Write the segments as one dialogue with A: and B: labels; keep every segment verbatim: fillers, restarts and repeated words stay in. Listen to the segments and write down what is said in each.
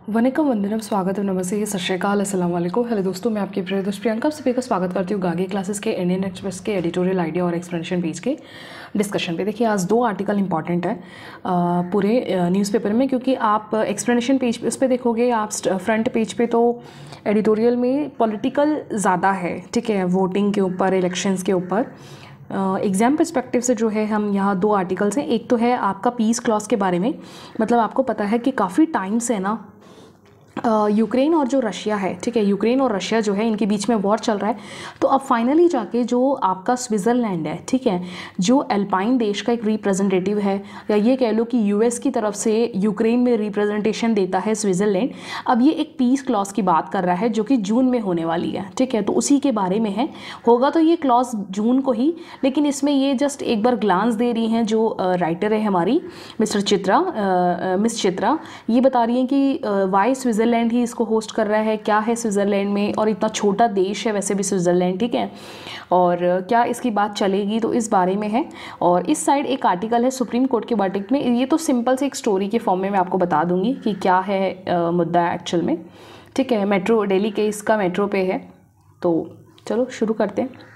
A: वनिकम वंदनम स्वागत नमस्ते सत श्रीकाल अस्सलाम वालेकुम। हेलो दोस्तों, मैं आपकी प्रिय दोस्त प्रियंका सभी का स्वागत करती हूँ गागी क्लासेस के इंडियन एक्सप्रेस के एडिटोरियल आइडिया और एक्सप्लेनेशन पेज के डिस्कशन पे। देखिए, आज दो आर्टिकल इंपॉर्टेंट है पूरे न्यूज़पेपर में, क्योंकि आप एक्सप्लेनेशन पेज पे उस पर देखोगे, आप फ्रंट पेज पे तो एडिटोरियल में पॉलिटिकल ज़्यादा है, ठीक है, वोटिंग के ऊपर, इलेक्शंस के ऊपर। एग्ज़ाम uh, पर्सपेक्टिव से जो है हम यहाँ दो आर्टिकल्स हैं। एक तो है आपका पीस क्लॉज के बारे में, मतलब आपको पता है कि काफ़ी टाइम से ना यूक्रेन uh, और जो रशिया है, ठीक है, यूक्रेन और रशिया जो है इनके बीच में वॉर चल रहा है। तो अब फाइनली जाके जो आपका स्विट्ज़रलैंड है, ठीक है, जो अल्पाइन देश का एक रिप्रेजेंटेटिव है, या ये कह लो कि यूएस की तरफ से यूक्रेन में रिप्रेजेंटेशन देता है स्विट्ज़रलैंड, अब ये एक पीस क्लॉज की बात कर रहा है जो कि जून में होने वाली है, ठीक है। तो उसी के बारे में है, होगा तो ये क्लॉज जून को ही, लेकिन इसमें ये जस्ट एक बार ग्लांस दे रही हैं जो राइटर है हमारी मिस्टर चित्रा मिस चित्रा, ये बता रही हैं कि वाई स्विट्ज़रलैंड स्विट्ज़रलैंड ही इसको होस्ट कर रहा है, क्या है स्विट्ज़रलैंड में, और इतना छोटा देश है वैसे भी स्विट्ज़रलैंड, ठीक है, और क्या इसकी बात चलेगी, तो इस बारे में है। और इस साइड एक आर्टिकल है सुप्रीम कोर्ट के वर्डिक्ट में, ये तो सिंपल से एक स्टोरी के फॉर्म में मैं आपको बता दूंगी कि क्या है आ, मुद्दा एक्चुअल में, ठीक है। मेट्रो दिल्ली केस का मेट्रो पे है, तो चलो शुरू करते हैं।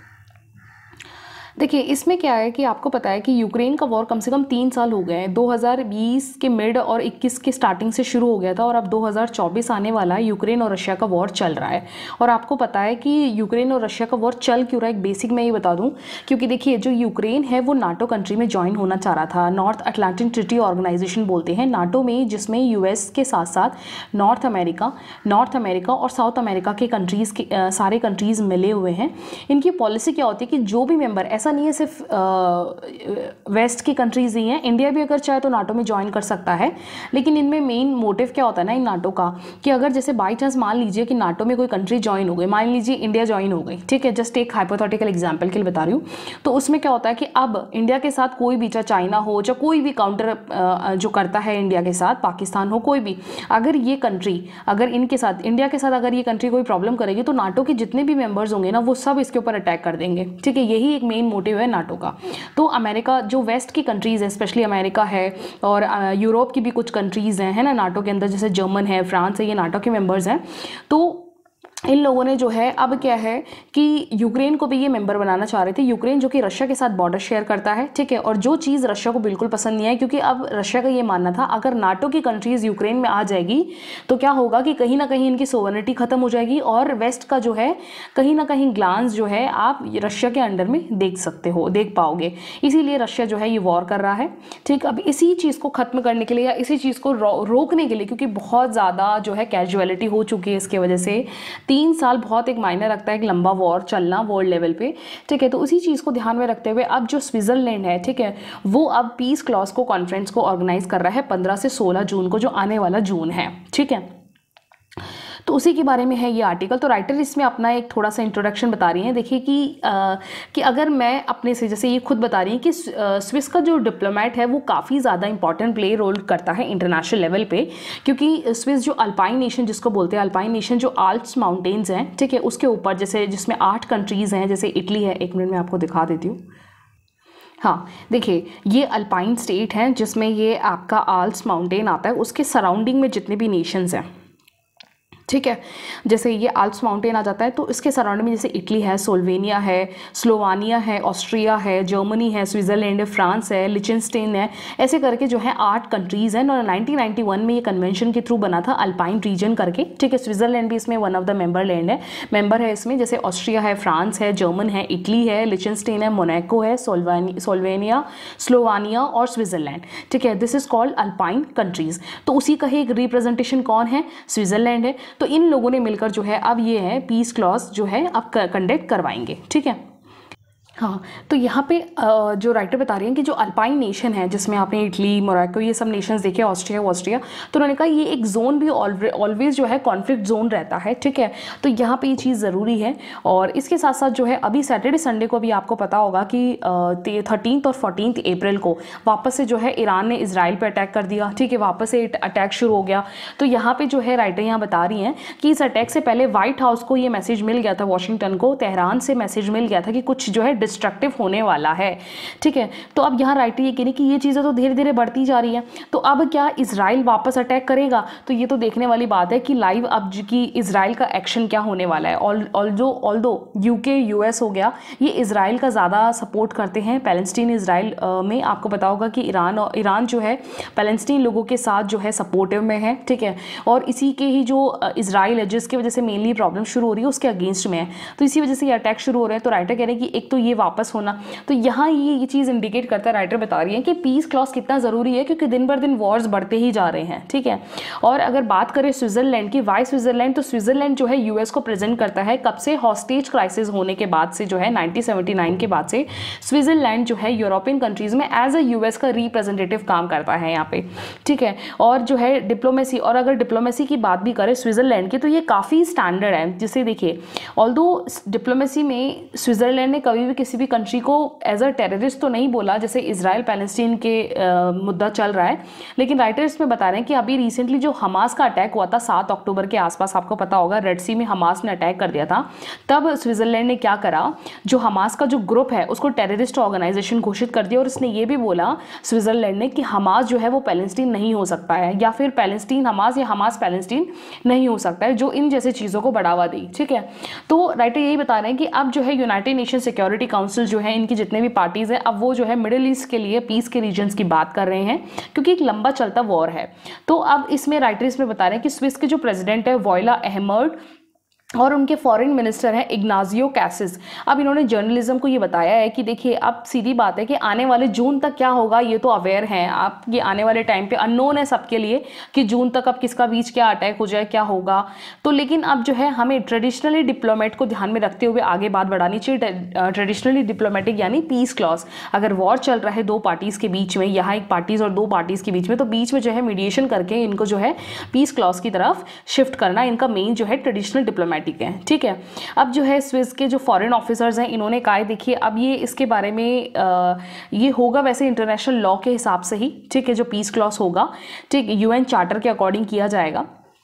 A: देखिए, इसमें क्या है कि आपको पता है कि यूक्रेन का वॉर कम से कम तीन साल हो गए हैं। दो हज़ार बीस के मिड और इक्कीस के स्टार्टिंग से शुरू हो गया था, और अब दो हज़ार चौबीस आने वाला है, यूक्रेन और रशिया का वॉर चल रहा है। और आपको पता है कि यूक्रेन और रशिया का वॉर चल क्यों रहा है, एक बेसिक मैं ये बता दूं, क्योंकि देखिए जो यूक्रेन है वो नाटो कंट्री में ज्वाइन होना चाह रहा था, नॉर्थ अटलांटिक ट्रीटी ऑर्गेनाइजेशन बोलते हैं नाटो में, जिसमें यूएस के साथ साथ नॉर्थ अमेरिका नॉर्थ अमेरिका और साउथ अमेरिका के कंट्रीज़ के आ, सारे कंट्रीज़ मिले हुए हैं। इनकी पॉलिसी क्या होती है कि जो भी मेंबर, ऐसा नहीं है सिर्फ वेस्ट की कंट्रीज ही हैं, इंडिया भी अगर चाहे तो नाटो में ज्वाइन कर सकता है, लेकिन इनमें मेन मोटिव क्या होता है ना इन नाटो का, कि अगर जैसे बाई चांस मान लीजिए कि नाटो में कोई कंट्री ज्वाइन हो गई, मान लीजिए इंडिया ज्वाइन हो गई, ठीक है, जस्ट एक हाइपोथेटिकल एग्जांपल के लिए बता रही हूँ, तो उसमें क्या होता है कि अब इंडिया के साथ कोई भी, चाहे चाइना हो, चाहे कोई भी काउंटर जो करता है इंडिया के साथ, पाकिस्तान हो, कोई भी, अगर ये कंट्री, अगर इनके साथ, इंडिया के साथ अगर ये कंट्री कोई प्रॉब्लम करेगी, तो नाटो के जितने भी मेंबर्स होंगे ना, वो सब इसके ऊपर अटैक कर देंगे, ठीक है। यही एक मेन मोटिव है नाटो का। तो अमेरिका, जो वेस्ट की कंट्रीज़ है, स्पेशली अमेरिका है और यूरोप की भी कुछ कंट्रीज़ हैं, है ना, नाटो के अंदर, जैसे जर्मन है, फ्रांस है, ये नाटो के मेंबर्स हैं। तो इन लोगों ने जो है, अब क्या है कि यूक्रेन को भी ये मेंबर बनाना चाह रहे थे, यूक्रेन जो कि रशिया के साथ बॉर्डर शेयर करता है, ठीक है, और जो चीज़ रशिया को बिल्कुल पसंद नहीं है, क्योंकि अब रशिया का ये मानना था अगर नाटो की कंट्रीज़ यूक्रेन में आ जाएगी तो क्या होगा कि कहीं ना कहीं इनकी सोवरेनिटी खत्म हो जाएगी, और वेस्ट का जो है कहीं ना कहीं ग्लांस जो है आप रशिया के अंडर में देख सकते हो, देख पाओगे, इसीलिए रशिया जो है ये वॉर कर रहा है, ठीक। अब इसी चीज़ को ख़त्म करने के लिए, या इसी चीज़ को रो, रोकने के लिए, क्योंकि बहुत ज़्यादा जो है कैजुअलिटी हो चुकी है इसके वजह से, तीन साल बहुत एक मायने रखता है एक लंबा वॉर चलना वर्ल्ड लेवल पे, ठीक है। तो उसी चीज़ को ध्यान में रखते हुए अब जो स्विट्ज़रलैंड है, ठीक है, वो अब पीस क्लॉज को, कॉन्फ्रेंस को ऑर्गेनाइज कर रहा है पंद्रह से सोलह जून को, जो आने वाला जून है, ठीक है। तो उसी के बारे में है ये आर्टिकल। तो राइटर इसमें अपना एक थोड़ा सा इंट्रोडक्शन बता रही हैं। देखिए कि आ, कि अगर मैं अपने से, जैसे ये खुद बता रही हैं कि स्विस का जो डिप्लोमेट है वो काफ़ी ज़्यादा इंपॉर्टेंट प्ले रोल करता है इंटरनेशनल लेवल पे, क्योंकि स्विस जो अल्पाइन नेशन जिसको बोलते हैं, अल्पाइन नेशन जो आल्प्स माउंटेन्स हैं, ठीक है, उसके ऊपर, जैसे जिसमें आठ कंट्रीज़ हैं, जैसे इटली है, एक मिनट में आपको दिखा देती हूँ। हाँ, देखिए ये अल्पाइन स्टेट हैं जिसमें ये आपका आल्प्स माउंटेन आता है, उसके सराउंडिंग में जितने भी नेशंस हैं, ठीक है, जैसे ये आल्प्स माउंटेन आ जाता है, तो इसके सराउंडिंग में जैसे इटली है, स्लोवेनिया है, स्लोवानिया है, ऑस्ट्रिया है, जर्मनी है, स्विट्ज़रलैंड है, फ्रांस है, लिचनस्टेन है, ऐसे करके जो है आठ कंट्रीज़ हैं। और नाइनटीन नाइंटी वन में ये कन्वेंशन के थ्रू बना था, अल्पाइन रीजन करके, ठीक है। स्विट्ज़रलैंड भी इसमें one of the member land है, मेंबर है इसमें, जैसे ऑस्ट्रिया है, फ्रांस है, जर्मन है, इटली है, लिचनस्टेन है, मोनाको है, सोल्वेनिया, स्लोवानिया और स्विट्ज़रलैंड, ठीक है। This is called alpine countries. तो उसी का ही एक रिप्रेजेंटेशन कौन है, स्विट्ज़रलैंड है। तो इन लोगों ने मिलकर जो है अब ये है पीस क्लॉज जो है अब कंडक्ट करवाएंगे, ठीक है। हाँ, तो यहाँ पे जो राइटर बता रही हैं कि जो अल्पाइन नेशन है, जिसमें आपने इटली, मोरक्को, ये सब नेशंस देखे, ऑस्ट्रिया ऑस्ट्रिया तो उन्होंने कहा ये एक जोन भी ऑलवेज जो है कॉन्फ्लिक्ट जोन रहता है, ठीक है। तो यहाँ पे ये चीज़ ज़रूरी है। और इसके साथ साथ जो है अभी सैटरडे संडे को भी आपको पता होगा कि थर्टीन और फोर्टीन अप्रैल को वापस से जो है ईरान ने इसराइल पर अटैक कर दिया, ठीक है, वापस से अटैक शुरू हो गया। तो यहाँ पर जो है राइटर यहाँ बता रही हैं कि इस अटैक से पहले व्हाइट हाउस को ये मैसेज मिल गया था, वॉशिंगटन को, तेहरान से मैसेज मिल गया था कि कुछ जो है डिस्ट्रक्टिव होने वाला है, ठीक है। तो अब यहाँ राइटर ये कह रहे हैं कि ये चीज़ें तो धीरे धीरे बढ़ती जा रही हैं, तो अब क्या इजराइल वापस अटैक करेगा? तो ये तो देखने वाली बात है कि लाइव अब कि इजराइल का एक्शन क्या होने वाला है। ऑल्दो ऑल्दो यूके यूएस हो गया, ये इजराइल का ज़्यादा सपोर्ट करते हैं पैलेस्टीन इजराइल में। आपको पता होगा कि ईरान और ईरान जो है पैलेस्टीन लोगों के साथ जो है सपोर्टिव में है, ठीक है। और इसी के ही जो इजराइल है जिसकी वजह से मेनली प्रॉब्लम शुरू हो रही है उसके अगेंस्ट में है, तो इसी वजह से ये अटैक शुरू हो रहे हैं। तो राइटर कह रहे हैं कि एक तो ये वापस होना, तो यहाँ ये ये चीज़ इंडिकेट करता है, राइटर बता रही है कि पीस क्लॉज कितना ज़रूरी है, क्योंकि दिन बर दिन वॉर्स बढ़ते ही जा रहे हैं, ठीक है। और अगर बात करें स्विट्जरलैंड की, वाई स्विट्जरलैंड, तो स्विट्जरलैंड जो है यूएस को प्रेजेंट करता है कब से, हॉस्टेज क्राइसिस होने के बाद से, जो है नाइनटीन सेवेंटी नाइन के बाद से स्विट्जरलैंड जो है यूरोपियन कंट्रीज में एज अ यूएस का रिप्रेजेंटेटिव काम करता है यहाँ पे, ठीक है। और जो है डिप्लोमेसी, और अगर डिप्लोमेसी की बात भी करें स्विट्जरलैंड की, तो ये काफ़ी स्टैंडर्ड है। जिसे देखिए, ऑल्दो डिप्लोमेसी में स्विट्जरलैंड ने कभी भी किसी भी कंट्री को एज अ टेररिस्ट तो नहीं बोला, जैसे इजराइल पैलेस्टीन के आ, मुद्दा चल रहा है, लेकिन राइटर इसमें बता रहे हैं कि अभी रिसेंटली जो हमास का अटैक हुआ था सात अक्टूबर के आसपास, आपको पता होगा रेड सी में हमास ने अटैक कर दिया था, तब स्विट्जरलैंड ने क्या करा, जो हमास का जो ग्रुप है उसको टेररिस्ट ऑर्गेनाइजेशन घोषित कर दिया, और इसने ये भी बोला स्विट्जरलैंड ने कि हमास जो है वो पैलेस्टीन नहीं हो सकता है, या फिर पैलेस्टीन हमास या हमास पैलेस्टीन नहीं हो सकता है, जो इन जैसे चीज़ों को बढ़ावा दी, ठीक है। तो राइटर यही बता रहे हैं कि अब जो है यूनाइटेड नेशन सिक्योरिटी काउंसिल जो है, इनकी जितने भी पार्टीज हैं, अब वो जो है मिडिल ईस्ट के लिए पीस के रीजन्स की बात कर रहे हैं, क्योंकि एक लंबा चलता वॉर है। तो अब इसमें राइटर इसमें बता रहे हैं कि स्विस के जो प्रेसिडेंट है वॉयला अहमद और उनके फॉरेन मिनिस्टर हैं इग्नाजियो कैसिस, अब इन्होंने जर्नलिज्म को ये बताया है कि देखिए अब सीधी बात है कि आने वाले जून तक क्या होगा ये तो अवेयर हैं आप, ये आने वाले टाइम पे अननोन है सबके लिए कि जून तक अब किसका बीच क्या अटैक हो जाए, क्या होगा। तो लेकिन अब जो है हमें ट्रेडिशनली डिप्लोमेट को ध्यान में रखते हुए आगे बात बढ़ानी चाहिए। ट्रेडिशनली डिप्लोमेटिक यानी पीस क्लॉज, अगर वॉर चल रहा है दो पार्टीज़ के बीच में, यहाँ एक पार्टीज़ और दो पार्टीज़ के बीच में, तो बीच में जो है मीडिएशन करके इनको जो है पीस क्लॉज की तरफ शिफ्ट करना इनका मेन जो है ट्रेडिशनल डिप्लोमेटिक है, ठीक है। अब जो है स्विस के जो फॉरेन ऑफिसर्स हैं इन्होंने कहा है, देखिए अब ये इसके बारे में आ, ये होगा वैसे इंटरनेशनल लॉ के हिसाब से ही, ठीक है, जो पीस क्लॉज होगा, ठीक, यूएन चार्टर के अकॉर्डिंग किया जाएगा,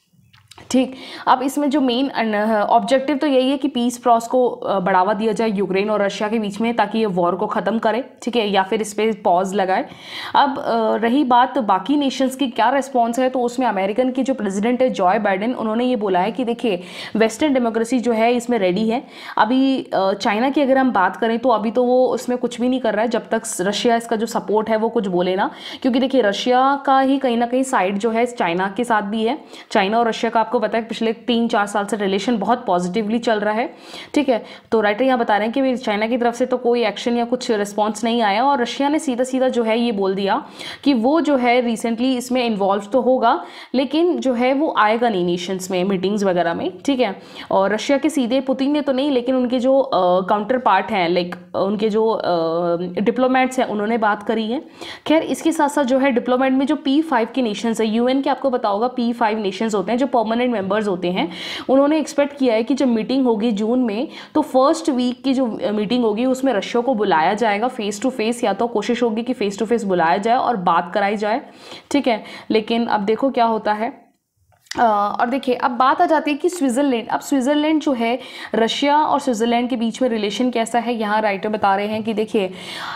A: ठीक। अब इसमें जो मेन ऑब्जेक्टिव तो यही है कि पीस प्रोसेस को बढ़ावा दिया जाए यूक्रेन और रशिया के बीच में, ताकि ये वॉर को ख़त्म करे, ठीक है, या फिर इस पर पॉज लगाए। अब रही बात बाकी नेशंस की क्या रिस्पॉन्स है, तो उसमें अमेरिकन के जो प्रेसिडेंट है जॉय बाइडेन, उन्होंने ये बोला है कि देखिए वेस्टर्न डेमोक्रेसी जो है इसमें रेडी है। अभी चाइना की अगर हम बात करें तो अभी तो वो उसमें कुछ भी नहीं कर रहा है जब तक रशिया इसका जो सपोर्ट है वो कुछ बोले ना, क्योंकि देखिए रशिया का ही कहीं ना कहीं साइड जो है चाइना के साथ भी है। चाइना और रशिया का आपको पता है पिछले तीन चार साल से रिलेशन बहुत पॉजिटिवली चल रहा है, ठीक है। तो राइटर यहाँ बता रहे हैं कि चाइना की तरफ से तो कोई एक्शन या कुछ रिस्पॉन्स नहीं आया, और रशिया ने सीधा सीधा जो है ये बोल दिया कि वो जो है रिसेंटली इसमें इन्वॉल्व तो होगा, लेकिन जो है वो आएगा नहीं नेशंस में मीटिंग्स वगैरह में, ठीक है। और रशिया के सीधे पुतिन ने तो नहीं, लेकिन उनके जो काउंटर पार्ट हैं, लाइक उनके जो डिप्लोमेट्स हैं, उन्होंने बात करी है। खैर इसके साथ साथ जो है डिप्लोमेट में जो पी फाइव के नेशंस है, यूएन के आपको पता होगा पी फाइव नेशंस होते हैं जो परमानेंट मेंबर्स होते हैं, उन्होंने एक्सपेक्ट किया है कि जब मीटिंग होगी जून में, तो फर्स्ट वीक की जो मीटिंग होगी उसमें रशिया को बुलाया जाएगा फेस टू फेस, या तो कोशिश होगी कि फेस टू फेस बुलाया जाए और बात कराई जाए, ठीक है। लेकिन अब देखो क्या होता है। आ, और देखिए अब बात आ जाती है कि स्विट्ज़रलैंड, अब स्विट्ज़रलैंड जो है रशिया और स्विट्ज़रलैंड के बीच में रिलेशन कैसा है, यहाँ राइटर बता रहे हैं कि देखिए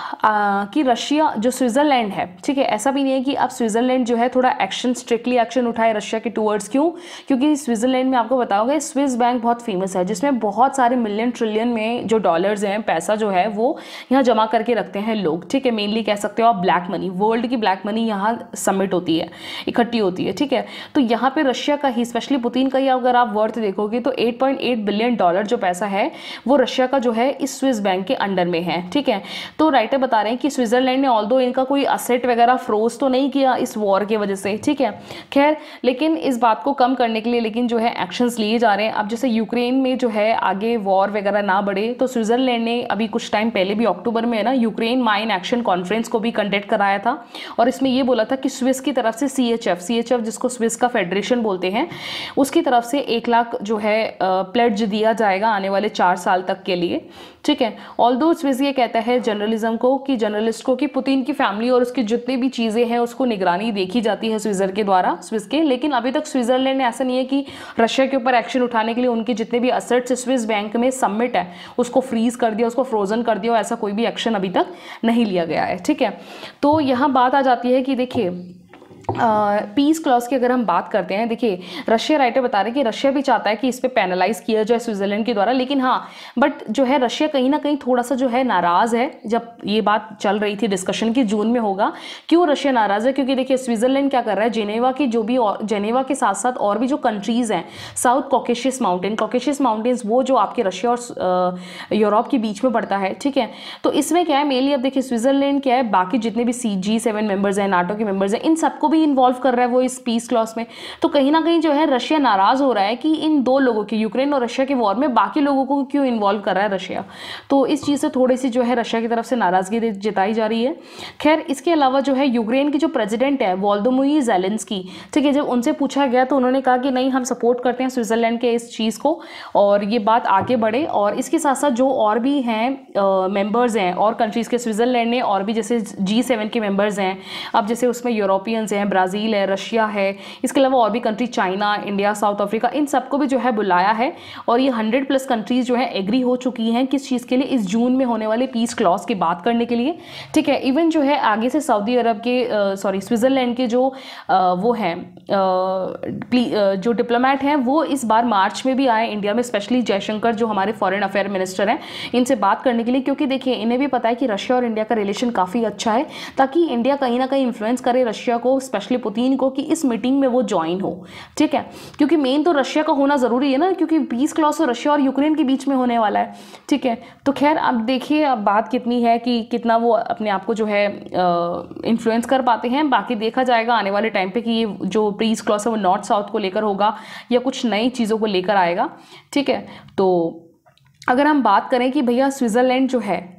A: कि रशिया जो स्विट्ज़रलैंड है, ठीक है, ऐसा भी नहीं है कि अब स्विट्ज़रलैंड जो है थोड़ा एक्शन स्ट्रिक्टली एक्शन उठाए रशिया के टूवर्ड्स, क्यों, क्योंकि स्विट्ज़रलैंड में आपको बताओगे स्विस बैंक बहुत फेमस है, जिसमें बहुत सारे मिलियन ट्रिलियन में जो डॉलर्स हैं, पैसा जो है वो यहाँ जमा करके रखते हैं लोग, ठीक है। मेनली कह सकते हो आप ब्लैक मनी, वर्ल्ड की ब्लैक मनी यहाँ सबमिट होती है, इकट्ठी होती है, ठीक है। तो यहाँ पे रशिया का ही, स्पेशली पुतिन का ही अगर आप वर्थ देखोगे तो आठ पॉइंट आठ बिलियन डॉलर जो पैसा है वो रशिया का जो है इस स्विस बैंक के अंडर में है, ठीक है। तो राइटर बता रहे हैं कि स्विट्जरलैंड ने ऑल्दो इनका कोई असेट वगैरह फ्रोज तो नहीं किया इस वॉर की वजह से, ठीक है। खैर लेकिन इस बात को कम करने के लिए लेकिन जो है एक्शंस लिए जा रहे हैं। अब जैसे यूक्रेन में जो है आगे वॉर वगैरह ना बढ़े, तो स्विट्जरलैंड ने अभी कुछ टाइम पहले भी अक्टूबर में है ना यूक्रेन माइन एक्शन कॉन्फ्रेंस को भी कंडक्ट कराया था, और इसमें ये बोला था कि स्विस की तरफ से C H F C H F जिसको स्विस का फेडरेशन बोलते बोलते हैं, उसकी तरफ से एक लाख जो है प्लेड्ज दिया जाएगा आने वाले चार साल तक के लिए, ठीक है। ऑल्दो स्विस ये कहता है जर्नलिज्म को कि जर्नलिस्ट को कि पुतिन की फैमिली और उसकी जितनी भी चीज़ें हैं उसको निगरानी देखी जाती है स्विट्जर के द्वारा, स्विस के, लेकिन अभी तक स्विट्जरलैंड ने ऐसा नहीं है कि रशिया के ऊपर एक्शन उठाने के लिए उनके जितने भी असेट्स स्विस बैंक में सबमिट है उसको फ्रीज कर दिया, उसको फ्रोजन कर दिया, ऐसा कोई भी एक्शन अभी तक नहीं लिया गया है, ठीक है। तो यहाँ बात आ जाती है कि देखिए पीस क्लॉज की अगर हम बात करते हैं, देखिए रशिया राइटर बता रहे हैं कि रशिया भी चाहता है कि इस पे पेनलाइज किया जाए स्विट्जरलैंड के द्वारा, लेकिन हाँ बट जो है रशिया कहीं ना कहीं थोड़ा सा जो है नाराज़ है। जब ये बात चल रही थी डिस्कशन की जून में होगा, क्यों रशिया नाराज़ है, क्योंकि देखिए स्विट्जरलैंड क्या कर रहा है, जेनेवा की जो भी जेनेवा के साथ साथ और भी जो कंट्रीज़ हैं, South Caucasus mountain, Caucasus mountains वो जो आपके रशिया और यूरोप के बीच में पड़ता है, ठीक है। तो इसमें क्या है मेनली, अब देखिए स्विट्जरलैंड क्या है, बाकी जितने भी सी जी सेवन मेंबर्स हैं, नाटो के मेंबर्स हैं, इन सबको भी इन्वॉल्व कर रहा है वो इस पीस क्लॉज में। तो कहीं ना कहीं जो है रशिया नाराज हो रहा है कि इन दो लोगों के, यूक्रेन और रशिया के वॉर में बाकी लोगों को क्यों इन्वॉल्व कर रहा है रशिया। तो इस चीज़ से थोड़ी सी जो है रशिया की तरफ से नाराजगी जताई जा रही है। खैर इसके अलावा जो है यूक्रेन की जो प्रेसिडेंट है वोलोदिमीर ज़ेलेंस्की, ठीक है, जब उनसे पूछा गया तो उन्होंने कहा कि नहीं हम सपोर्ट करते हैं स्विट्जरलैंड के इस चीज़ को और ये बात आगे बढ़े। और इसके साथ साथ जो और भी हैं मेंबर्स हैं और कंट्रीज़ के, स्विट्जरलैंड ने और भी जैसे जी सेवन के मेंबर्स हैं, अब जैसे उसमें यूरोपियंस हैं, ब्राज़ील है, रशिया है, इसके अलावा और भी country China, India, South Africa, इन सबको भी जो है बुलाया है। और ये हंड्रेड प्लस कंट्रीज जो है एग्री हो चुकी हैं किस चीज़ के लिए, इस जून में होने वाले पीस क्लॉज की बात करने के लिए, ठीक है। इवन जो है आगे से सऊदी अरब के सॉरी स्विट्जरलैंड के जो आ, वो हैं जो डिप्लोमेट हैं वो इस बार मार्च में भी आए इंडिया में, स्पेशली जयशंकर जो हमारे फॉरेन अफेयर मिनिस्टर हैं, इनसे बात करने के लिए, क्योंकि देखिए इन्हें भी पता है कि रशिया और इंडिया का रिलेशन काफ़ी अच्छा है, ताकि इंडिया कहीं ना कहीं इन्फ्लुएंस करे रशिया को, स्पेशली पुतिन को, कि इस मीटिंग में वो ज्वाइन हो, ठीक है। क्योंकि मेन तो रशिया का होना ज़रूरी है ना, क्योंकि पीस क्लॉज तो रशिया और यूक्रेन के बीच में होने वाला है, ठीक है। तो खैर अब देखिए अब बात कितनी है कि कितना वो अपने आप को जो है इन्फ्लुएंस कर पाते हैं, बाकी देखा जाएगा आने वाले टाइम पे कि ये जो पीस क्लॉज है वो नॉर्थ साउथ को लेकर होगा या कुछ नई चीज़ों को लेकर आएगा, ठीक है। तो अगर हम बात करें कि भैया स्विट्ज़रलैंड जो है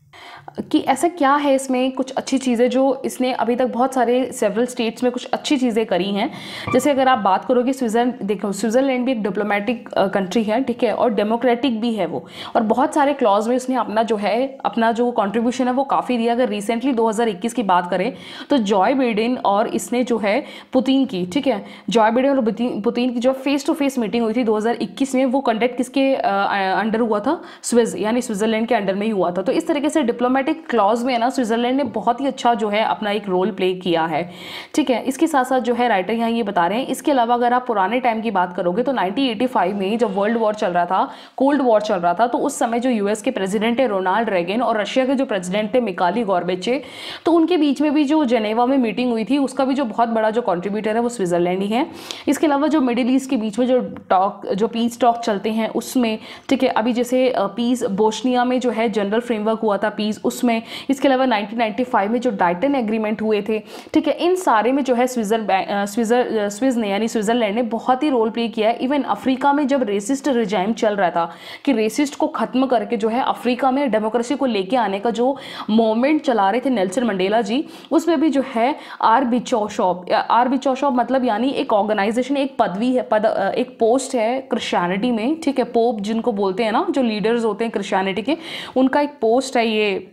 A: कि ऐसा क्या है इसमें कुछ अच्छी चीज़ें जो इसने अभी तक बहुत सारे सेवरल स्टेट्स में कुछ अच्छी चीज़ें करी हैं। जैसे अगर आप बात करोगे स्विट्जरलैंड, देखो स्विट्जरलैंड भी एक डिप्लोमेटिक कंट्री है, ठीक है, और डेमोक्रेटिक भी है वो, और बहुत सारे क्लॉज में उसने अपना जो है अपना जो कंट्रीब्यूशन है वो काफ़ी दिया। अगर रिसेंटली दो हज़ार इक्कीस की बात करें तो जॉय बाइडेन और इसने जो है पुतिन की, ठीक है, जॉय बाइडेन और पुतिन की जो फेस टू फेस मीटिंग हुई थी दो हज़ार इक्कीस में, वो कंडक्ट किसके अंडर हुआ था, स्विस यानी स्विट्जरलैंड के अंडर में ही हुआ था। तो इस तरीके से डिप्लोमेटिक क्लॉज में ना स्विट्जरलैंड ने बहुत ही अच्छा जो है अपना एक रोल प्ले किया है, ठीक है। इसके साथ साथ जो है राइटर यहाँ ये बता रहे हैं, इसके अलावा अगर आप पुराने टाइम की बात करोगे तो नाइनटीन एटी फाइव में जब वर्ल्ड वॉर चल रहा था, कोल्ड वॉर चल रहा था, तो उस समय जो यूएस के प्रेसिडेंट है रोनाल्ड रेगन और रशिया के जो प्रेसिडेंट थे मिखाइल गोर्बाचेव, तो उनके बीच में भी जो जेनेवा में मीटिंग हुई थी उसका भी जो बहुत बड़ा जो कॉन्ट्रीब्यूटर है वो स्विट्जरलैंड ही है। इसके अलावा जो मिडिल ईस्ट के बीच में जो टॉक जो पीस टॉक चलते हैं उसमें, ठीक है, अभी जैसे पीस बोस्निया में जो है जनरल फ्रेमवर्क हुआ था पीस, उसमें, इसके अलावा नाइनटीन नाइंटी फाइव में जो डाइटन एग्रीमेंट हुए थे, ठीक है, इन सारे में जो है स्विट्जर स्विट्जर स्विस ने यानी स्विट्जरलैंड ने बहुत ही रोल प्ले किया है। इवन अफ्रीका में जब रेसिस्ट रिजाइम चल रहा था कि रेसिस्ट को खत्म करके जो है अफ्रीका में डेमोक्रेसी को लेके आने का जो मूवमेंट चला रहे थे नेल्सन मंडेला जी, उसमें भी जो है आर बिशॉप आर बिशॉप मतलब यानी एक ऑर्गेनाइजेशन, एक पदवी है, पद एक पोस्ट है क्रिश्चियनिटी में, ठीक है, पोप जिनको बोलते हैं ना, जो लीडर्स होते हैं क्रिश्चियनिटी के, उनका एक पोस्ट है ये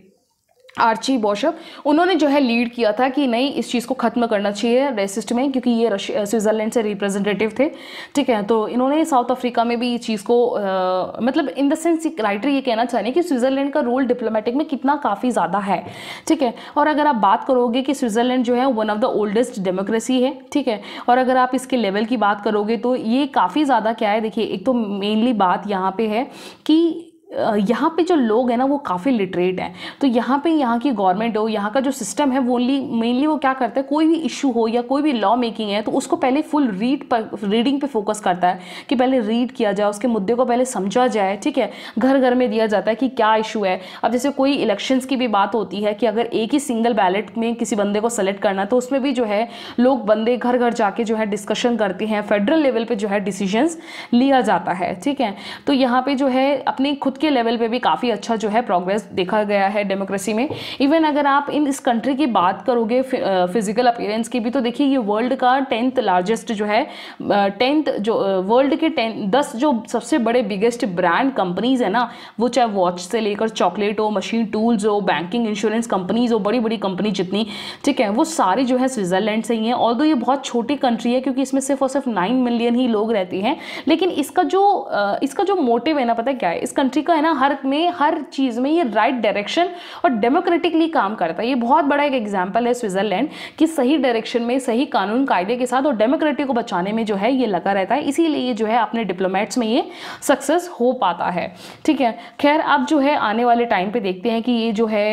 A: आर्ची बॉशप, उन्होंने जो है लीड किया था कि नहीं इस चीज़ को ख़त्म करना चाहिए रेसिस्ट में, क्योंकि ये स्विट्जरलैंड से रिप्रेजेंटेटिव थे, ठीक है। तो इन्होंने साउथ अफ्रीका में भी इस चीज़ को आ, मतलब इन द सेंस राइटर ये कहना चाह रहे हैं कि स्विट्जरलैंड का रोल डिप्लोमेटिक में कितना काफ़ी ज़्यादा है, ठीक है। और अगर आप बात करोगे कि स्विट्जरलैंड जो है one of the oldest democracy है, ठीक है, और अगर आप इसके लेवल की बात करोगे तो ये काफ़ी ज़्यादा क्या है, देखिए एक तो मेनली बात यहाँ पे है कि यहाँ पे जो लोग हैं ना वो काफ़ी लिटरेट हैं। तो यहाँ पे यहाँ की गवर्नमेंट हो, यहाँ का जो सिस्टम है वो ओनली मेनली वो क्या करता है, कोई भी इशू हो या कोई भी लॉ मेकिंग है तो उसको पहले फुल रीड पर रीडिंग पे फोकस करता है कि पहले रीड किया जाए, उसके मुद्दे को पहले समझा जाए, ठीक है। घर घर में दिया जाता है कि क्या इशू है। अब जैसे कोई इलेक्शंस की भी बात होती है कि अगर एक ही सिंगल बैलेट में किसी बंदे को सेलेक्ट करना तो उसमें भी जो है लोग बंदे घर घर जाके जो है डिस्कशन करते हैं, फेडरल लेवल पर जो है डिसीजंस लिया जाता है, ठीक है। तो यहाँ पे जो है अपने खुद के लेवल पे भी काफ़ी अच्छा जो है प्रोग्रेस देखा गया है डेमोक्रेसी में। इवन अगर आप इन इस कंट्री की बात करोगे फिजिकल अपीयरेंस की भी, तो देखिए ये वर्ल्ड का टेंथ लार्जेस्ट जो है, टेंथ जो वर्ल्ड के टेन दस जो सबसे बड़े बिगेस्ट ब्रांड कंपनीज है ना, वो चाहे वॉच से लेकर चॉकलेट हो, मशीन टूल्स हो, बैंकिंग इंश्योरेंस कंपनीज हो, बड़ी बड़ी कंपनी जितनी, ठीक है, वो सारी जो है स्विट्जरलैंड से ही है। ऑल्दो ये बहुत छोटी कंट्री है क्योंकि इसमें सिर्फ और सिर्फ नाइन मिलियन ही लोग रहते हैं, लेकिन इसका जो इसका जो मोटिव है ना, पता है क्या है, इस कंट्री का है ना, हर में हर चीज़ में ये राइट डायरेक्शन और डेमोक्रेटिकली काम करता है। ये बहुत बड़ा एक एग्जाम्पल है स्विट्जरलैंड कि सही डायरेक्शन में, सही कानून कायदे के साथ और डेमोक्रेटिक को बचाने में जो है ये लगा रहता है, इसीलिए ये जो है अपने डिप्लोमेट्स में ये सक्सेस हो पाता है, ठीक है। खैर अब जो है आने वाले टाइम पे देखते हैं कि ये जो है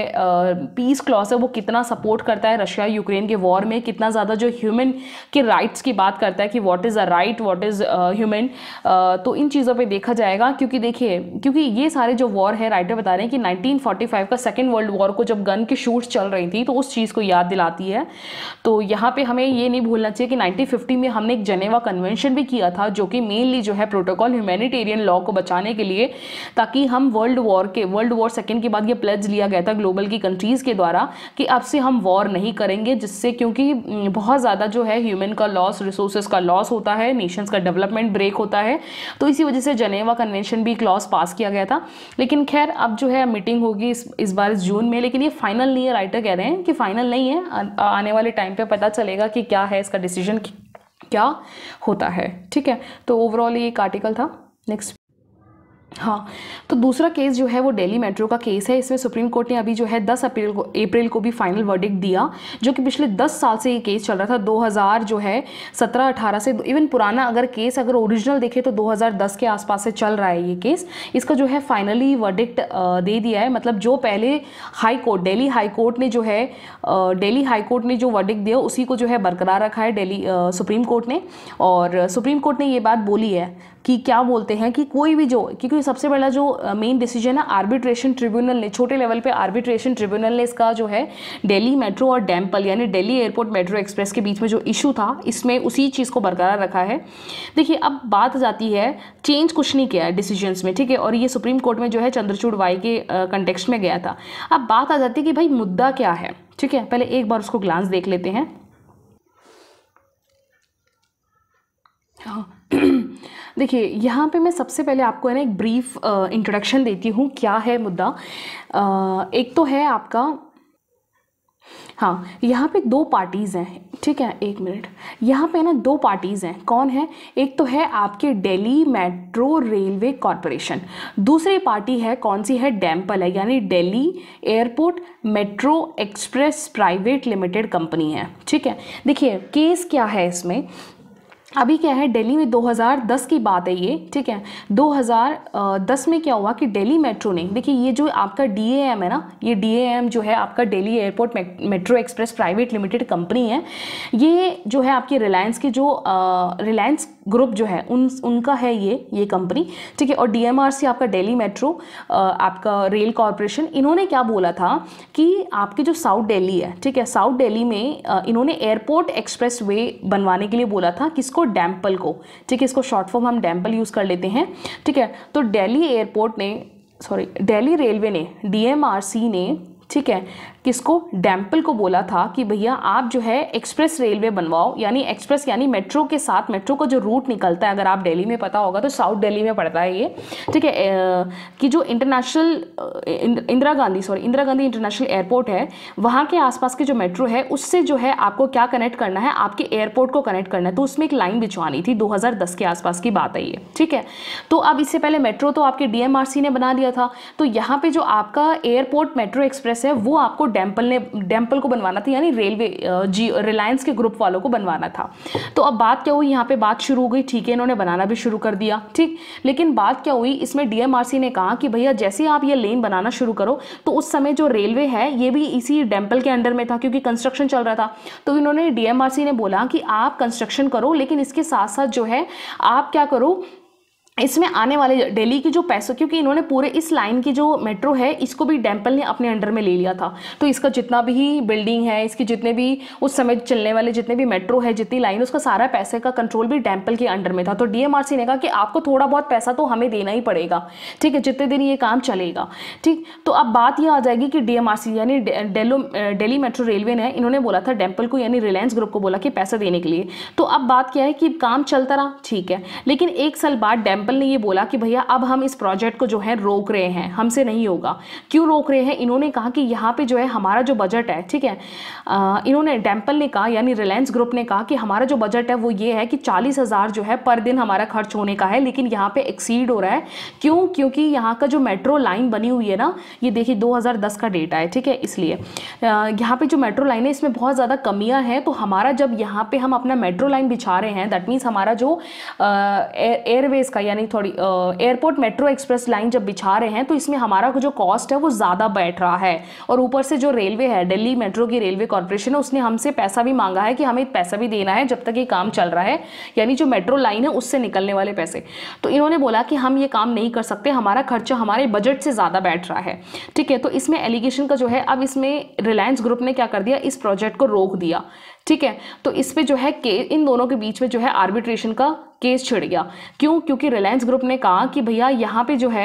A: पीस क्लॉज है वो कितना सपोर्ट करता है रशिया यूक्रेन के वॉर में, कितना ज़्यादा जो ह्यूमन के राइट्स की बात करता है कि what is a right, what is human, तो इन चीज़ों पे देखा जाएगा। क्योंकि देखिए, क्योंकि ये सारे जो वॉर है, राइटर बता रहे हैं कि नाइनटीन फोर्टी फाइव का सेकेंड वर्ल्ड वॉर को जब गन की शूट्स चल रही थी तो उस चीज़ को याद दिलाती है। तो यहाँ पे हमें ये नहीं भूलना चाहिए कि नाइनटीन फिफ्टी में हमने एक जेनेवा कन्वेंशन भी किया था, जो कि मेनली जो है प्रोटोकॉल ह्यूमैनिटेरियन लॉ को बचाने के लिए, ताकि हम वर्ल्ड वॉर के वर्ल्ड वॉर सेकेंड के बाद ये प्लेज लिया गया था ग्लोबल की कंट्रीज़ के द्वारा कि अब से हम वॉर नहीं करेंगे, जिससे क्योंकि बहुत ज़्यादा जो है ह्यूमन का लॉस, रिसोर्सेज का लॉस होता है, नेशंस का डेवलपमेंट ब्रेक होता है। तो इसी वजह से जेनेवा कन्वेंशन भी क्लॉज पास किया गया था। लेकिन खैर अब जो है मीटिंग होगी इस, इस बार इस जून में, लेकिन ये फाइनल नहीं है। राइटर कह रहे हैं कि फाइनल नहीं है, आ, आने वाले टाइम पे पता चलेगा कि क्या है इसका डिसीजन, क्या होता है, ठीक है। तो ओवरऑल ये एक आर्टिकल था। नेक्स्ट, हाँ, तो दूसरा केस जो है वो दिल्ली मेट्रो का केस है। इसमें सुप्रीम कोर्ट ने अभी जो है दस अप्रैल को अप्रैल को भी फाइनल वर्डिक्ट दिया, जो कि पिछले दस साल से ये केस चल रहा था। दो हज़ार जो है सत्रह अठारह से, इवन पुराना अगर केस अगर ओरिजिनल देखे तो दो हज़ार दस के आसपास से चल रहा है ये केस। इसका जो है फाइनली वर्डिक्ट दे दिया है। मतलब जो पहले high court, Delhi high court ने जो है दिल्ली हाई कोर्ट ने जो वर्डिक्ट दिया उसी को जो है बरकरार रखा है दिल्ली सुप्रीम कोर्ट ने। और सुप्रीम कोर्ट ने ये बात बोली है कि क्या बोलते हैं कि कोई भी जो, क्योंकि सबसे बड़ा जो मेन डिसीजन है आर्बिट्रेशन ट्रिब्यूनल ने, छोटे लेवल पे आर्बिट्रेशन ट्रिब्यूनल ने इसका जो है दिल्ली मेट्रो और डैम्पल यानी दिल्ली एयरपोर्ट मेट्रो एक्सप्रेस के बीच में जो इशू था, इसमें उसी चीज़ को बरकरार रखा है। देखिए अब बात जाती है, चेंज कुछ नहीं किया है डिसीजंस में, ठीक है, और ये सुप्रीम कोर्ट में जो है चंद्रचूड़ वाई के कंटेक्स्ट में गया था। अब बात आ जाती है कि भाई मुद्दा क्या है, ठीक है। पहले एक बार उसको ग्लांस देख लेते हैं। हाँ देखिए, यहाँ पे मैं सबसे पहले आपको है ना एक ब्रीफ इंट्रोडक्शन देती हूँ क्या है मुद्दा। uh, एक तो है आपका, हाँ, यहाँ पे दो पार्टीज़ हैं, ठीक है, एक मिनट, यहाँ पे ना दो पार्टीज़ हैं। कौन है? एक तो है आपके दिल्ली मेट्रो रेलवे कॉरपोरेशन, दूसरी पार्टी है कौन सी है? डैम्पल है, यानी Delhi airport metro express private limited company है, ठीक है। देखिए केस क्या है इसमें, अभी क्या है, दिल्ली में दो हज़ार दस की बात है ये, ठीक है। दो हज़ार दस में क्या हुआ कि दिल्ली मेट्रो ने, देखिए ये जो आपका डी ए एम है ना, ये डी ए एम जो है आपका Delhi airport metro express private limited company है। ये जो है आपकी रिलायंस की जो रिलायंस ग्रुप जो है उन उनका है ये ये कंपनी, ठीक है। और डी एम आर सी आपका दिल्ली मेट्रो आपका रेल कॉरपोरेशन, इन्होंने क्या बोला था कि आपकी जो साउथ दिल्ली है, ठीक है, साउथ दिल्ली में इन्होंने एयरपोर्ट एक्सप्रेस वे बनवाने के लिए बोला था। किसको? डैम्पल को, ठीक है, इसको शॉर्ट फॉर्म हम डैम्पल यूज़ कर लेते हैं, ठीक है। तो दिल्ली एयरपोर्ट ने, सॉरी दिल्ली रेलवे ने, डी एम आर सी ने, ठीक है, किसको? डैम्पल को बोला था कि भैया आप जो है एक्सप्रेस रेलवे बनवाओ, यानी एक्सप्रेस यानी मेट्रो के साथ, मेट्रो का जो रूट निकलता है, अगर आप दिल्ली में पता होगा तो साउथ दिल्ली में पड़ता है ये, ठीक है, कि जो international Indira Gandhi sorry Indira Gandhi international airport है, वहाँ के आसपास के जो मेट्रो है उससे जो है आपको क्या कनेक्ट करना है, आपके एयरपोर्ट को कनेक्ट करना है। तो उसमें एक लाइन बिछवानी थी, दो हज़ार दस के आसपास की बात है ये, ठीक है। तो अब इससे पहले मेट्रो तो आपके डी एम आर सी ने बना दिया था, तो यहाँ पे जो आपका एयरपोर्ट मेट्रो एक्सप्रेस है वो आपको डैम्पल ने डैम्पल को बनवाना था, यानी रेलवे जी रिलायंस के ग्रुप वालों को बनवाना था। तो अब बात क्या हुई, यहाँ पे बात शुरू हो गई, ठीक है, इन्होंने बनाना भी शुरू कर दिया, ठीक। लेकिन बात क्या हुई, इसमें डी एम आर सी ने कहा कि भैया जैसे आप ये लेन बनाना शुरू करो, तो उस समय जो रेलवे है ये भी इसी डैम्पल के अंडर में था क्योंकि कंस्ट्रक्शन चल रहा था। तो इन्होंने डी एम आर सी ने बोला कि आप कंस्ट्रक्शन करो, लेकिन इसके साथ साथ जो है आप क्या करो, इसमें आने वाले दिल्ली की जो पैसों, क्योंकि इन्होंने पूरे इस लाइन की जो मेट्रो है इसको भी डेम्पल ने अपने अंडर में ले लिया था, तो इसका जितना भी बिल्डिंग है, इसकी जितने भी उस समय चलने वाले जितने भी मेट्रो है, जितनी लाइन, उसका सारा पैसे का कंट्रोल भी डेम्पल के अंडर में था। तो डीएमआरसी ने कहा कि आपको थोड़ा बहुत पैसा तो हमें देना ही पड़ेगा, ठीक है, जितने दिन ये काम चलेगा। ठीक, तो अब बात ये आ जाएगी कि डीएमआरसी यानी दिल्ली मेट्रो रेलवे ने, इन्होंने बोला था डेम्पल को यानी रिलायंस ग्रुप को बोला कि पैसा देने के लिए। तो अब बात क्या है कि काम चलता रहा, ठीक है, लेकिन एक साल बाद डेम्पल ने ये बोला कि भैया अब हम इस प्रोजेक्ट को जो है रोक रहे हैं, हमसे नहीं होगा। क्यों रोक रहे हैं? इन्होंने कहा कि यहाँ पे जो है हमारा जो बजट है, ठीक है, आ, इन्होंने डेम्पल ने कहा यानी रिलायंस ग्रुप ने कहा कि हमारा जो बजट है वो ये है कि चालीस हज़ार जो है पर दिन हमारा खर्च होने का है, लेकिन यहाँ पे एक्सीड हो रहा है। क्यों? क्योंकि यहाँ का जो मेट्रो लाइन बनी हुई है ना, ये देखिए दो हज़ार दस का डेटा है, ठीक है, इसलिए यहाँ पे जो मेट्रो लाइन है इसमें बहुत ज़्यादा कमियाँ हैं। तो हमारा जब यहाँ पे हम अपना मेट्रो लाइन बिछा रहे हैं, दैट मीन्स हमारा जो एयरवेज का यानी थोड़ी एयरपोर्ट मेट्रो एक्सप्रेस लाइन जब बिछा रहे हैं, तो इसमें हमारा जो कॉस्ट है वो ज़्यादा बैठ रहा है। और ऊपर से जो रेलवे है, दिल्ली मेट्रो की रेलवे कॉर्पोरेशन है, उसने हमसे पैसा भी मांगा है कि हमें पैसा भी देना है जब तक ये काम चल रहा है, यानी जो मेट्रो लाइन है उससे निकलने वाले पैसे। तो इन्होंने बोला कि हम ये काम नहीं कर सकते, हमारा खर्चा हमारे बजट से ज़्यादा बैठ रहा है, ठीक है। तो इसमें एलिगेशन का जो है, अब इसमें रिलायंस ग्रुप ने क्या कर दिया, इस प्रोजेक्ट को रोक दिया, ठीक है। तो इस पे जो है के इन दोनों के बीच में जो है आर्बिट्रेशन का केस छिड़ गया। क्यों? क्योंकि रिलायंस ग्रुप ने कहा कि भैया यहाँ पे जो है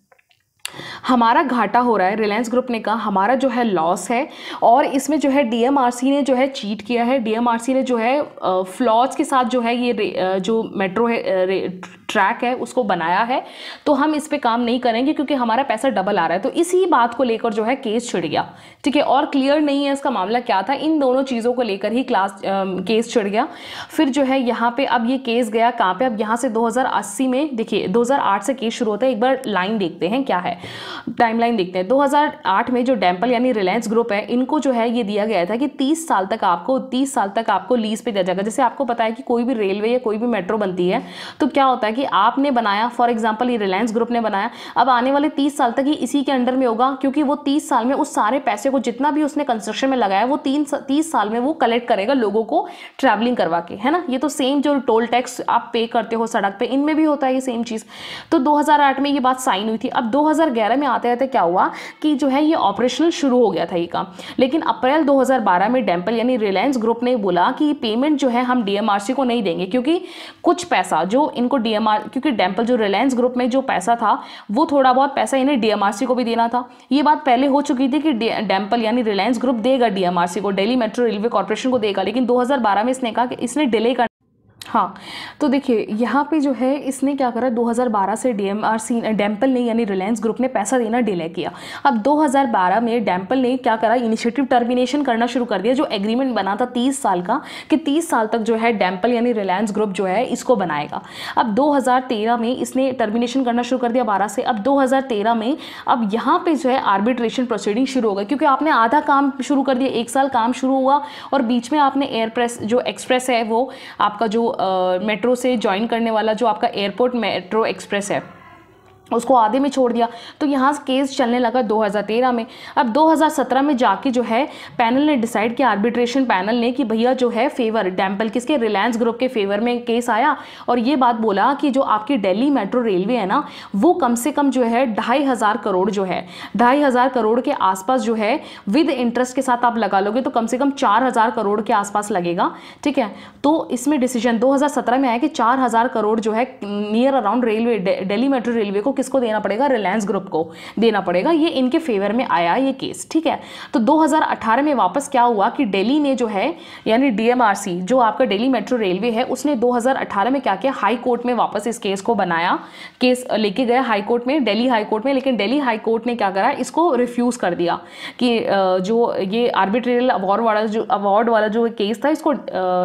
A: हमारा घाटा हो रहा है, रिलायंस ग्रुप ने कहा हमारा जो है लॉस है, और इसमें जो है डीएमआरसी ने जो है चीट किया है, डीएमआरसी ने जो है फ्लॉज के साथ जो है ये जो मेट्रो है ट्रैक है उसको बनाया है, तो हम इस पे काम नहीं करेंगे क्योंकि हमारा पैसा डबल आ रहा है। तो इसी बात को लेकर जो है केस छिड़ गया, ठीक है, और क्लियर नहीं है इसका मामला क्या था, इन दोनों चीज़ों को लेकर ही क्लास केस छिड़ गया। फिर जो है यहाँ पे अब ये केस गया कहाँ पे, अब यहाँ से दो हज़ार अस्सी में, देखिए दो हज़ार आठ से केस शुरू होता है, एक बार लाइन देखते हैं क्या है, टाइमलाइन देखते हैं। दो हज़ार आठ में जो डेम्पल यानी रिलायंस ग्रुप है, इनको जो है ये दिया गया था कि तीस साल तक आपको तीस साल तक आपको लीज पे दिया जाएगा। जैसे आपको पता है कि कोई भी रेलवे या कोई भी मेट्रो बनती है तो क्या होता है कि आपने बनाया, फॉर एग्जांपल ये रिलायंस ग्रुप ने बनाया, अब आने वाले तीस साल तक ही इसी के अंडर में होगा, क्योंकि वो तीस साल में उस सारे पैसे को जितना भी उसने कंस्ट्रक्शन में लगाया वो तीन तीस साल में वो कलेक्ट करेगा लोगों को ट्रैवलिंग करवा के, है ना। ये तो सेम जो टोल टैक्स आप पे करते हो सड़क पे, इनमें भी होता है ये सेम चीज़। तो दो हज़ार आठ में ये बात साइन हुई थी। अब दो हज़ार ग्यारह में आते आते क्या हुआ कि जो है ये ऑपरेशनल शुरू हो गया था ये काम, लेकिन अप्रैल दो हज़ार बारह में डेम्पल यानी रिलायंस ग्रुप ने बोला कि पेमेंट जो है हम डीएमआरसी को नहीं देंगे, क्योंकि कुछ पैसा जो इनको डीएमआर क्योंकि डेम्पल जो रिलायंस ग्रुप में जो पैसा था वो थोड़ा बहुत पैसा इन्हें डीएमआरसी को भी देना था। ये बात पहले हो चुकी थी कि डेम्पल यानी रिलायंस ग्रुप देगा डीएमआरसी को, दिल्ली मेट्रो रेलवे कॉर्पोरेशन को देगा, लेकिन दो हज़ार बारह में इसने कहा कि इसने डिले कर हाँ। तो देखिए यहाँ पे जो है इसने क्या करा, दो हज़ार बारह से डीएमआरसी डेम्पल ने यानी रिलायंस ग्रुप ने पैसा देना डिले किया। अब दो हज़ार बारह में डेम्पल ने क्या करा, इनिशिएटिव टर्मिनेशन करना शुरू कर दिया। जो एग्रीमेंट बना था तीस साल का कि तीस साल तक जो है डेम्पल यानी रिलायंस ग्रुप जो है इसको बनाएगा। अब दो हज़ार तेरह में इसने टर्मिनेशन करना शुरू कर दिया बारह से। अब दो हज़ार तेरह में अब यहाँ पे जो है आर्बिट्रेशन प्रोसीडिंग शुरू हो गई, क्योंकि आपने आधा काम शुरू कर दिया, एक साल काम शुरू हुआ और बीच में आपने एयरप्रेस जो एक्सप्रेस है वो आपका जो मेट्रो से ज्वाइन करने वाला जो आपका एयरपोर्ट मेट्रो एक्सप्रेस है उसको आधे में छोड़ दिया। तो यहाँ केस चलने लगा दो हज़ार तेरह में। अब दो हज़ार सत्रह में जाके जो है पैनल ने डिसाइड किया, आर्बिट्रेशन पैनल ने, कि भैया जो है फेवर डेम्पल किसके, रिलायंस ग्रुप के फेवर में केस आया और ये बात बोला कि जो आपकी दिल्ली मेट्रो रेलवे है ना वो कम से कम जो है ढाई हज़ार करोड़ जो है ढाई हज़ार करोड़ के आसपास जो है विद इंटरेस्ट के साथ आप लगा लोगे तो कम से कम चार हज़ार करोड़ के आसपास लगेगा, ठीक है। तो इसमें डिसीजन दो हज़ार सत्रह में आया कि चार हज़ार करोड़ जो है near around railway Delhi metro railway को किसको देना पड़ेगा, रिलायंस ग्रुप को देना पड़ेगा। ये इनके फेवर में आया ये केस, ठीक है। तो दो हज़ार अठारह में वापस क्या हुआ कि दिल्ली ने जो है यानी डीएमआरसी जो आपका दिल्ली मेट्रो रेलवे है उसने दो हज़ार अठारह में क्या किया, हाई कोर्ट में वापस इस केस को बनाया, केस लेके गया हाई कोर्ट में, दिल्ली हाई कोर्ट में। लेकिन दिल्ली हाई कोर्ट ने क्या करा, इसको रिफ्यूज कर दिया कि जो ये आर्बिट्रेरियल अवार्ड वाला जो अवार्ड वाला जो केस था इसको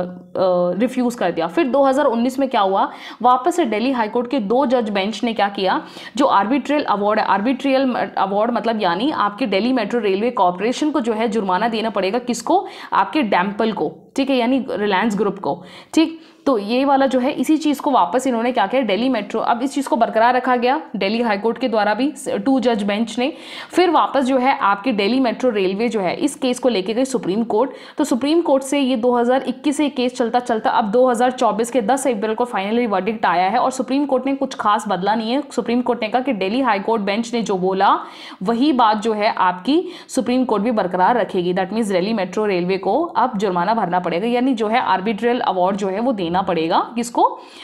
A: रिफ्यूज कर दिया। फिर दो हज़ार उन्नीस में क्या हुआ, वापस से दिल्ली हाई कोर्ट के दो जज बेंच ने क्या किया, जो आर्बिट्रियल अवार्ड आर्बिट्रियल अवार्ड मतलब यानी आपके दिल्ली मेट्रो रेलवे कॉर्पोरेशन को जो है जुर्माना देना पड़ेगा, किसको, आपके डेम्पल को, ठीक है, यानी रिलायंस ग्रुप को, ठीक। तो ये वाला जो है इसी चीज़ को वापस इन्होंने क्या किया, दिल्ली मेट्रो, अब इस चीज़ को बरकरार रखा गया दिल्ली हाई कोर्ट के द्वारा भी, टू जज बेंच ने। फिर वापस जो है आपकी दिल्ली मेट्रो रेलवे जो है इस केस को लेके गई सुप्रीम कोर्ट। तो सुप्रीम कोर्ट से ये दो हज़ार इक्कीस से केस चलता चलता अब दो हज़ार चौबीस के दस अप्रैल को फाइनली वर्डिक्ट आया है और सुप्रीम कोर्ट ने कुछ खास बदला नहीं है। सुप्रीम कोर्ट ने कहा कि दिल्ली हाई कोर्ट बेंच ने जो बोला वही बात जो है आपकी सुप्रीम कोर्ट भी बरकरार रखेगी। That means Delhi metro railway को अब जुर्माना भरना पड़ेगा, यानी जो है आर्बिट्रियल अवार्ड जो है वो देना पड़ेगा किसको,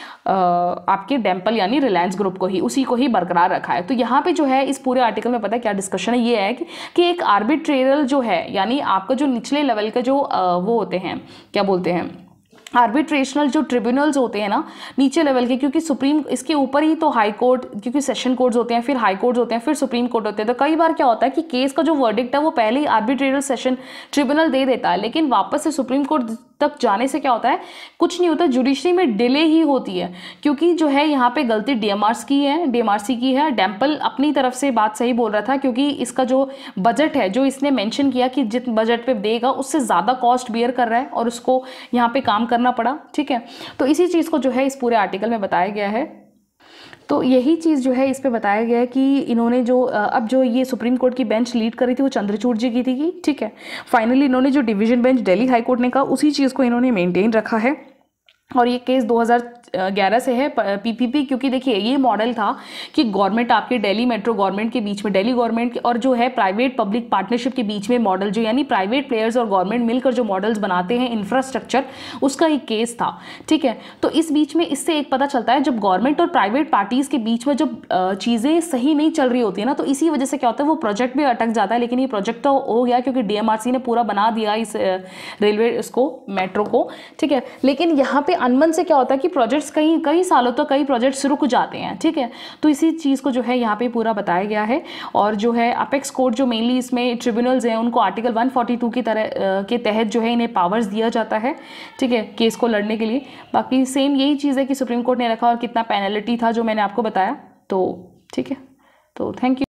A: आपके डेम्पल यानी रिलायंस ग्रुप को ही, उसी को ही बरकरार रखा है। तो यहाँ पे जो है इस पूरे आर्टिकल में पता है क्या डिस्कशन है, ये है कि, कि एक आर्बिट्रेरियल जो है यानी आपका जो निचले लेवल के जो वो होते हैं, क्या बोलते हैं, आर्बिट्रेशनल जो ट्रिब्यूनल्स होते हैं ना नीचे लेवल के, क्योंकि सुप्रीम इसके ऊपर ही तो हाई कोर्ट, क्योंकि सेशन कोर्ट्स होते हैं, फिर हाई कोर्ट्स होते हैं, फिर सुप्रीम कोर्ट होते हैं। तो कई बार क्या होता है कि केस का जो वर्डिक्ट है वो पहले ही आर्बिट्रेरियल सेशन ट्रिब्यूनल दे देता है, लेकिन वापस से सुप्रीम कोर्ट तक जाने से क्या होता है, कुछ नहीं होता, जुडिशरी में डिले ही होती है, क्योंकि जो है यहाँ पे गलती डीएमआरसी की है डीएमआरसी की है। डेम्पल अपनी तरफ से बात सही बोल रहा था, क्योंकि इसका जो बजट है जो इसने मेंशन किया कि जित बजट पे देगा उससे ज़्यादा कॉस्ट बियर कर रहा है और उसको यहाँ पे काम करना पड़ा। ठीक है, तो इसी चीज़ को जो है इस पूरे आर्टिकल में बताया गया है। तो यही चीज़ जो है इस पे बताया गया है कि इन्होंने जो अब जो ये सुप्रीम कोर्ट की बेंच लीड करी थी वो चंद्रचूड़ जी की थी। ठीक है, फाइनली इन्होंने जो division bench Delhi high court ने कहा उसी चीज़ को इन्होंने मेंटेन रखा है और ये केस दो हज़ार ग्यारह से है पीपीपी, क्योंकि देखिए ये मॉडल था कि गवर्नमेंट आपके दिल्ली मेट्रो गवर्नमेंट के बीच में, दिल्ली गवर्नमेंट और जो है प्राइवेट पब्लिक पार्टनरशिप के बीच में मॉडल, जो यानी प्राइवेट प्लेयर्स और गवर्नमेंट मिलकर जो मॉडल्स बनाते हैं इंफ्रास्ट्रक्चर, उसका एक केस था। ठीक है, तो इस बीच में इससे एक पता चलता है जब गवर्नमेंट और प्राइवेट पार्टीज़ के बीच में जब चीज़ें सही नहीं चल रही होती है ना, तो इसी वजह से क्या होता है वो प्रोजेक्ट भी अटक जाता है। लेकिन ये प्रोजेक्ट तो हो गया क्योंकि डीएमआरसी ने पूरा बना दिया इस रेलवे इसको मेट्रो को। ठीक है, लेकिन यहाँ पे अनमन से क्या होता है कि प्रोजेक्ट्स कई कई सालों तक कई प्रोजेक्ट्स रुक जाते हैं। ठीक है, तो इसी चीज़ को जो है यहाँ पे पूरा बताया गया है। और जो है अपेक्स कोर्ट जो मेनली इसमें ट्रिब्यूनल्स हैं उनको आर्टिकल एक सौ बयालीस की तरह के तहत जो है इन्हें पावर्स दिया जाता है। ठीक है, केस को लड़ने के लिए। बाकी सेम यही चीज़ है कि सुप्रीम कोर्ट ने रखा और कितना पेनल्टी था जो मैंने आपको बताया। तो ठीक है, तो थैंक यू।